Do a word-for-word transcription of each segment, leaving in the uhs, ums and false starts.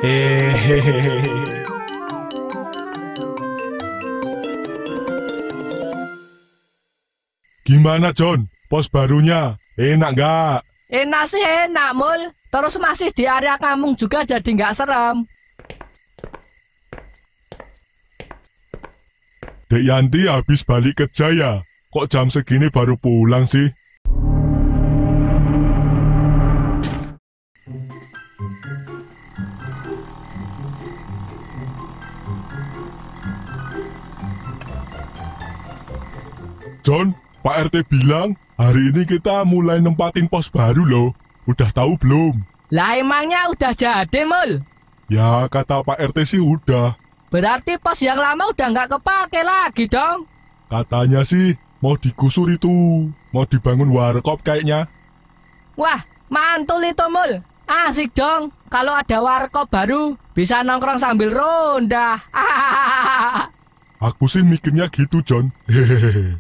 Hehehe. Gimana John, pos barunya? Enak nggak? Enak sih enak, Mul. Terus masih di area kampung juga jadi nggak serem. Dek Yanti habis balik kerja ya? Kok jam segini baru pulang sih? John, Pak R T bilang hari ini kita mulai nempatin pos baru loh. Udah tahu belum? Lah emangnya udah jadi, Mul? Ya kata Pak R T sih udah. Berarti pos yang lama udah nggak kepake lagi dong. Katanya sih mau digusur itu. Mau dibangun warkop kayaknya. Wah, mantul itu, Mul. Asik dong. Kalau ada warkop baru, bisa nongkrong sambil ronda. Aku sih mikirnya gitu, John. Hehehe.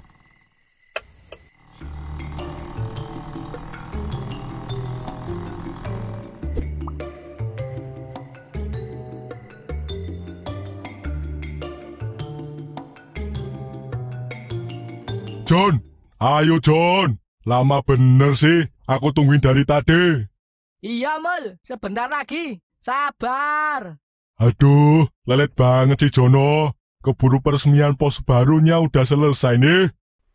John, ayo John. Lama bener sih, aku tungguin dari tadi. Iya, Mul. Sebentar lagi. Sabar. Aduh, lelet banget sih Jono. Keburu peresmian pos barunya udah selesai nih.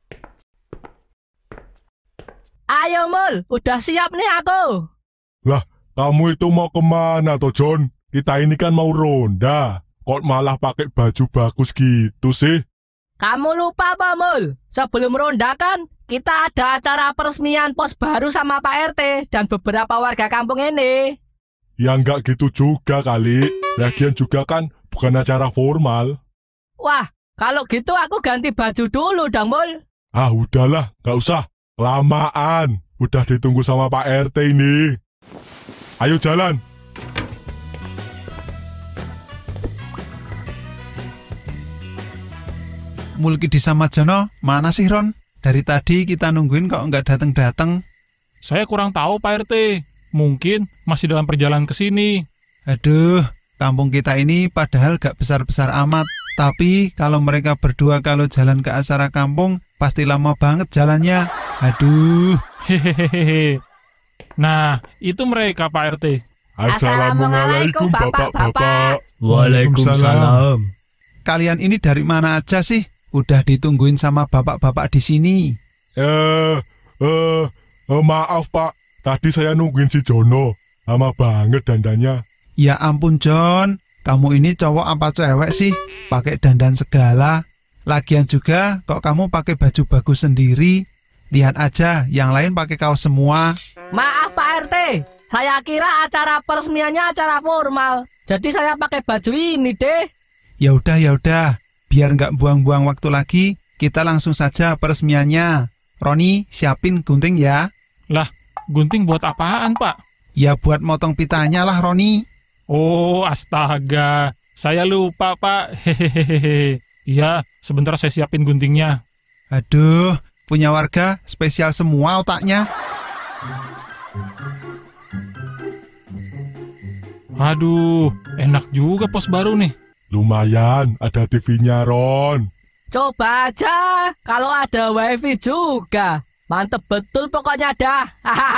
Ayo, Mul. Udah siap nih aku. Lah, kamu itu mau kemana toh John? Kita ini kan mau ronda. Kok malah pakai baju bagus gitu sih? Kamu lupa apa, Mul? Sebelum ronda kan, kita ada acara peresmian pos baru sama Pak R T dan beberapa warga kampung ini. Ya nggak gitu juga kali. Lagian juga kan bukan acara formal. Wah, kalau gitu aku ganti baju dulu dong, Mul. Ah udahlah, nggak usah. Kelamaan. Udah ditunggu sama Pak R T ini. Ayo jalan. Mulkidi sama Jono, mana sih Ron? Dari tadi kita nungguin kok nggak datang-datang. Saya kurang tahu Pak R T. Mungkin masih dalam perjalanan ke sini. Aduh, kampung kita ini padahal gak besar-besar amat. Tapi kalau mereka berdua kalau jalan ke acara kampung, pasti lama banget jalannya. Aduh. Hehehe. Nah, itu mereka Pak R T. Assalamualaikum bapak-bapak. Waalaikumsalam. Kalian ini dari mana aja sih? Udah ditungguin sama bapak-bapak di sini. Eh, eh, eh, maaf Pak. Tadi saya nungguin si Jono. Lama banget dandannya. Ya ampun John, kamu ini cowok apa cewek sih? Pakai dandan segala. Lagian juga kok kamu pakai baju bagus sendiri. Lihat aja, yang lain pakai kaos semua. Maaf Pak R T, saya kira acara peresmiannya acara formal. Jadi saya pakai baju ini deh. Ya udah ya udah, biar nggak buang-buang waktu lagi, kita langsung saja peresmiannya. Roni, siapin gunting ya. Lah, gunting buat apaan Pak? Ya buat motong pitanya lah Roni. Oh, astaga. Saya lupa Pak. Hehehe. Iya, sebentar saya siapin guntingnya. Aduh, punya warga spesial semua otaknya. Aduh, enak juga pos baru nih. Lumayan, ada T V-nya Ron. Coba aja, kalau ada wifi juga. Mantep betul pokoknya dah.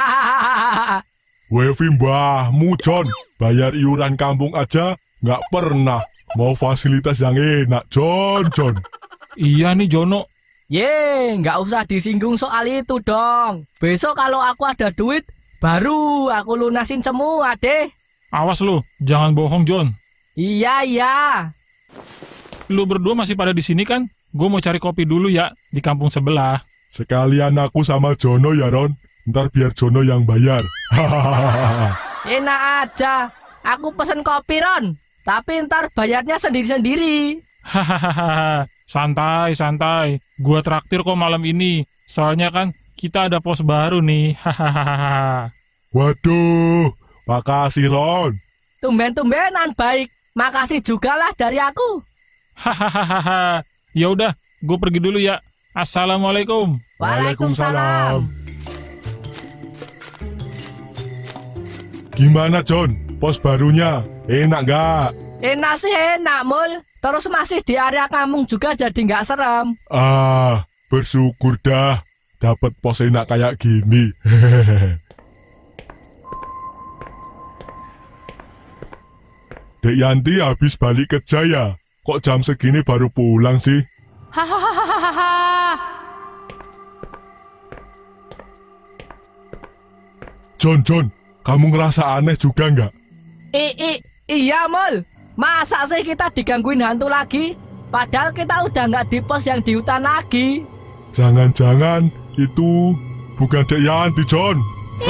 Wifi mbahmu John. Bayar iuran kampung aja nggak pernah. Mau fasilitas yang enak John, John. Iya nih Jono. Ye, nggak usah disinggung soal itu dong. Besok kalau aku ada duit, baru aku lunasin semua deh. Awas lu, jangan bohong John. Iya, iya. Lu berdua masih pada di sini kan? Gue mau cari kopi dulu ya, di kampung sebelah. Sekalian aku sama Jono ya Ron. Ntar biar Jono yang bayar. Enak aja. Aku pesen kopi Ron. Tapi ntar bayarnya sendiri-sendiri. Hahaha, santai, santai. Gue traktir kok malam ini. Soalnya kan kita ada pos baru nih. Hahaha. Waduh, makasih Ron. Tumben-tumbenan baik. Makasih juga lah dari aku. Hahaha. Ya udah, gue pergi dulu ya. Assalamualaikum. Waalaikumsalam. Gimana John? pos barunya. Enak nggak? Enak sih enak, Mul. Terus masih di area kampung juga jadi nggak serem. Ah, bersyukur dah. Dapat pos enak kayak gini. Dek Yanti habis balik kerja ya? Kok jam segini baru pulang sih? Hahaha. John, John, kamu ngerasa aneh juga nggak? I, i, iya, Mul. Masa sih kita digangguin hantu lagi? Padahal kita udah nggak di pos yang di hutan lagi. Jangan-jangan itu bukan Dek Yanti, John.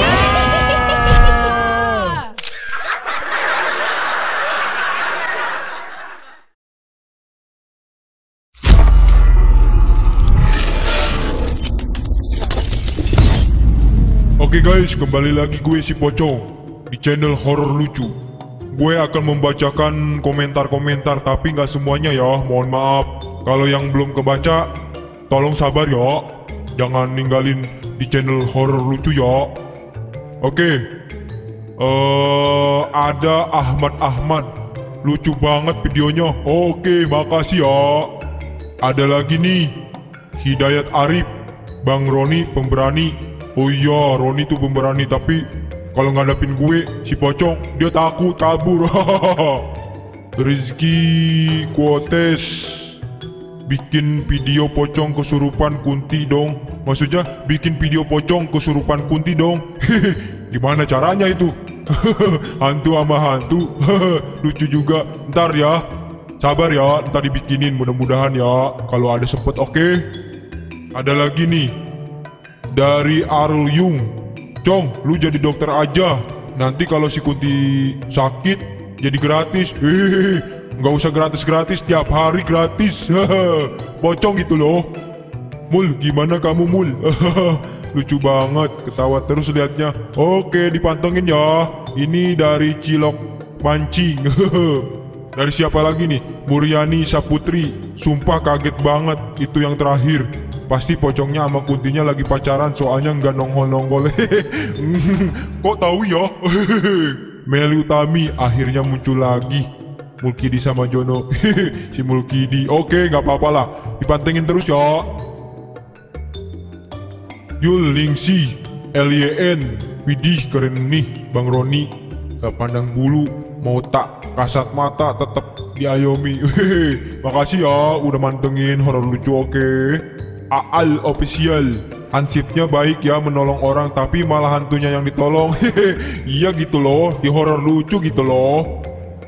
Oke guys, kembali lagi gue si Pocong di channel horor lucu. Gue akan membacakan komentar-komentar, tapi nggak semuanya ya, mohon maaf. Kalau yang belum kebaca, tolong sabar ya. Jangan ninggalin di channel horor lucu ya. Oke, uh, ada Ahmad Ahmad, lucu banget videonya. Oke, makasih ya. Ada lagi nih, Hidayat Arif, Bang Roni pemberani. Oh iya, Roni tuh pemberani, tapi kalau ngadapin gue, si Pocong, dia takut kabur. Rizky Quotes, bikin video pocong kesurupan Kunti dong. Maksudnya bikin video pocong kesurupan Kunti dong. Gimana caranya itu? Hantu sama hantu. Lucu juga. Ntar ya, sabar ya, ntar dibikinin mudah-mudahan ya. Kalau ada sempet, oke okay? Ada lagi nih, dari Arul Yung. Cong, lu jadi dokter aja. Nanti kalau si Kunti sakit, jadi gratis. Hehehe, nggak usah gratis-gratis, tiap hari gratis. Pocong gitu loh. Mul, gimana kamu Mul? Lucu banget, ketawa terus liatnya. Oke, dipantengin ya. Ini dari Cilok Mancing. Dari siapa lagi nih? Muryani Saputri. Sumpah kaget banget, itu yang terakhir. Pasti pocongnya sama Kuntinya lagi pacaran, soalnya nggak nongol-nongol. Kok tahu ya? Meli Utami akhirnya muncul lagi. Mulkidi sama Jono. Si Mulkidi. Oke, nggak apa-apa lah. Dipantengin terus ya. Yul Lingsi L Y N. Widih, keren nih Bang Roni. Gak pandang bulu, mau tak kasat mata tetap diayomi. Makasih ya udah mantengin horor lucu. Oke. Aal Official, hansipnya baik ya menolong orang, tapi malah hantunya yang ditolong. Iya gitu loh, di horor lucu gitu loh.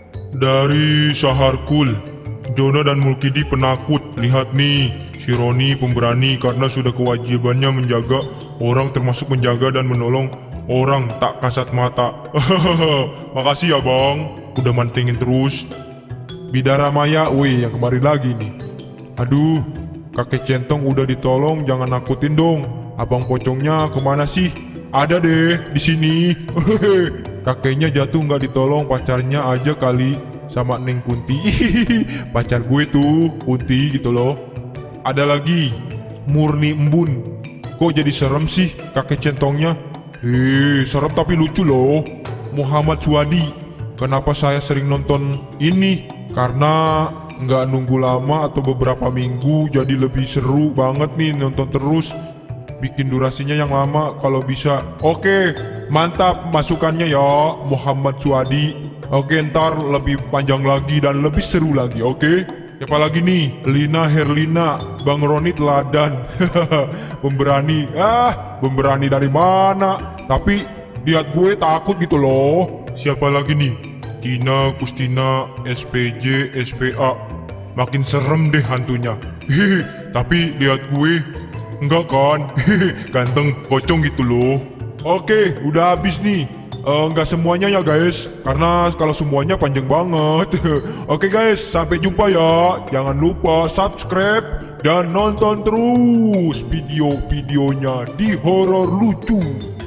Dari Saharkul, Jono dan Mulkidi penakut. Lihat nih, si Roni pemberani karena sudah kewajibannya menjaga orang, termasuk menjaga dan menolong orang tak kasat mata. Makasih ya bang, udah mantengin terus. Bidara Maya, wih yang kemarin lagi nih. Aduh, kakek centong udah ditolong, jangan nakutin dong. Abang pocongnya kemana sih? Ada deh di sini. Kakeknya jatuh nggak ditolong, pacarnya aja kali sama Neng Kunti. Pacar gue tuh Kunti gitu loh. Ada lagi Murni Embun. Kok jadi serem sih kakek centongnya? Eh, serem tapi lucu loh. Muhammad Suwadi. Kenapa saya sering nonton ini? Karena nggak nunggu lama atau beberapa minggu, jadi lebih seru banget nih nonton terus. Bikin durasinya yang lama kalau bisa. Oke, mantap masukannya ya Muhammad Suwadi. Oke, ntar lebih panjang lagi dan lebih seru lagi. Oke, siapa lagi nih? Lina Herlina, Bang Roni teladan. Pemberani. Ah, pemberani dari mana? Tapi lihat gue takut gitu loh. Siapa lagi nih? Tina Kustina S P J S P A. Makin serem deh hantunya. Hehe, tapi lihat gue, enggak kan? Ganteng pocong gitu loh. Oke, udah habis nih. Uh, enggak semuanya ya guys, karena kalau semuanya panjang banget. Oke guys, sampai jumpa ya. Jangan lupa subscribe dan nonton terus video-videonya di horor lucu.